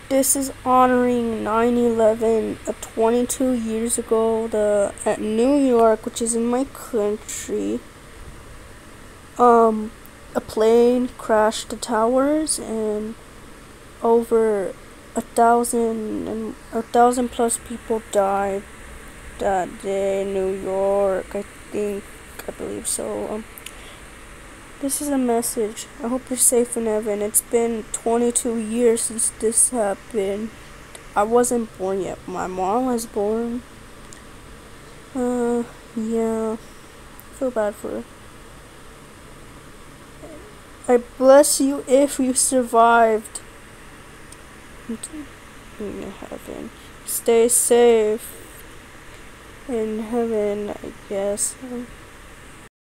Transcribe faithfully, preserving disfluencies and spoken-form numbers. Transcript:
This is honoring nine eleven, uh, twenty-two years ago, the at New York, which is in my country. Um, a plane crashed the towers, and over a thousand and a thousand plus people died that day in New York. I think, I believe so. Um, this is a message. I hope you're safe in heaven. It's been twenty-two years since this happened. I wasn't born yet. My mom was born. Uh, yeah. I feel bad for her. I bless you if you survived. In heaven. Stay safe in heaven, I guess.